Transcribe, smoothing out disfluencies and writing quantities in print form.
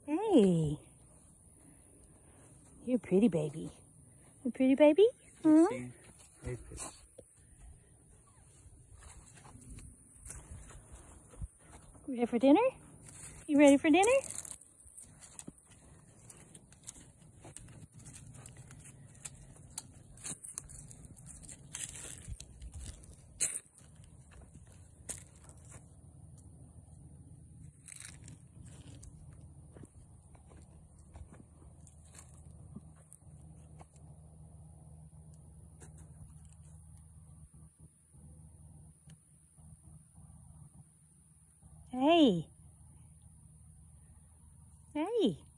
Hey. You're a pretty baby. You a pretty baby? Huh? Ready for dinner? You ready for dinner? Hey. Hey.